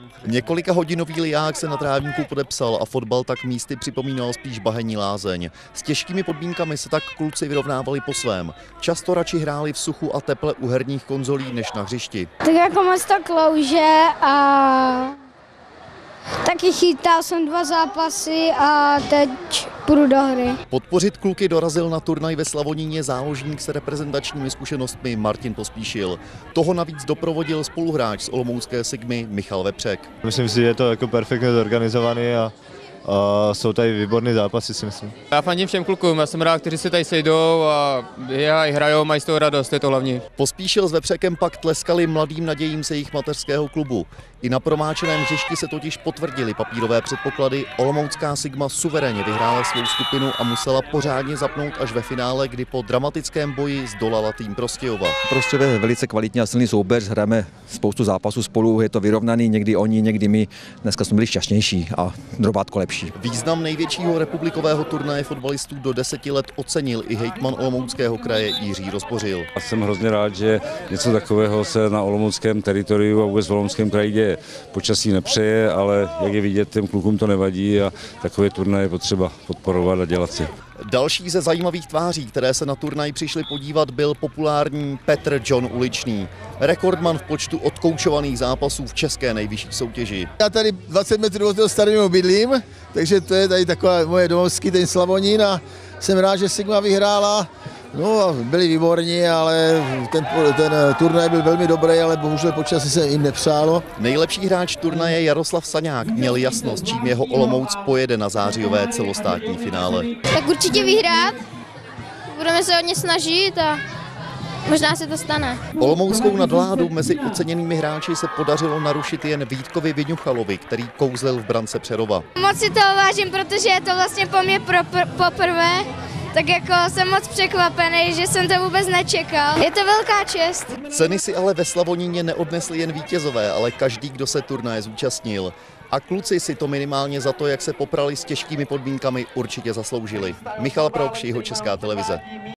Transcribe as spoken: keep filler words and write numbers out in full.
Několika hodinový liák se na trávníku podepsal a fotbal tak místy připomínal spíš bahenní lázeň. S těžkými podmínkami se tak kluci vyrovnávali po svém. Často radši hráli v suchu a teple u herních konzolí než na hřišti. Tak jako moc to klouže a taky chytal jsem dva zápasy a teď půjdu do hry. Podpořit kluky dorazil na turnaj ve Slavoníně záložník s reprezentačními zkušenostmi Martin Pospíšil. Toho navíc doprovodil spoluhráč z olomoucké Sigmy Michal Vepřek. Myslím si, že je to jako perfektně zorganizovaný a, a jsou tady výborné zápasy, si myslím. Já fandím všem klukům, já jsem rád, kteří se tady sejdou a hrajou, mají z toho radost, to je to hlavní. Pospíšil s Vepřekem pak tleskali mladým nadějím se jejich mateřského klubu. I na promáčeném hřišti se totiž potvrdily papírové předpoklady. Olomoucká Sigma suverénně vyhrála svou skupinu a musela pořádně zapnout až ve finále, kdy po dramatickém boji zdolala tým Prostějova. Prostějov je velice kvalitní a silný soupeř, hrajeme spoustu zápasů spolu, je to vyrovnaný, někdy oni, někdy my. Dneska jsme byli šťastnější a drobátko lepší. Význam největšího republikového turnaje fotbalistů do deseti let ocenil i hejtman Olomouckého kraje Jiří Rozbořil. Já jsem hrozně rád, že něco takového se na olomouckém teritoriu a vůbec v Olomouckém kraji děje. Počasí nepřeje, ale jak je vidět, těm klukům to nevadí a takové turnaje je potřeba podporovat a dělat si. Další ze zajímavých tváří, které se na turnaj přišli podívat, byl populární Petr John Uličný. Rekordman v počtu odkoučovaných zápasů v české nejvyšší soutěži. Já tady dvacet metrů od toho starého bydlím, takže to je tady taková moje domovský ten Slavonín a jsem rád, že Sigma vyhrála. No, byli výborní, ale ten, ten turnaj byl velmi dobrý, ale bohužel počasí se jim nepřálo. Nejlepší hráč turnaje Jaroslav Saňák měl jasnost, čím jeho Olomouc pojede na zářijové celostátní finále. Tak určitě vyhrát, budeme se hodně snažit a možná se to stane. Olomouckou nadvládu mezi oceněnými hráči se podařilo narušit jen Vítkovi Viňuchalovi, který kouzlil v brance Přerova. Moc si toho vážím, protože je to vlastně po mně pro, pr, poprvé. Tak jako jsem moc překvapený, že jsem to vůbec nečekal. Je to velká čest. Ceny si ale ve Slavoníně neodnesli jen vítězové, ale každý, kdo se turnaje zúčastnil. A kluci si to minimálně za to, jak se poprali s těžkými podmínkami, určitě zasloužili. Michal Prokš, Jihočeská televize.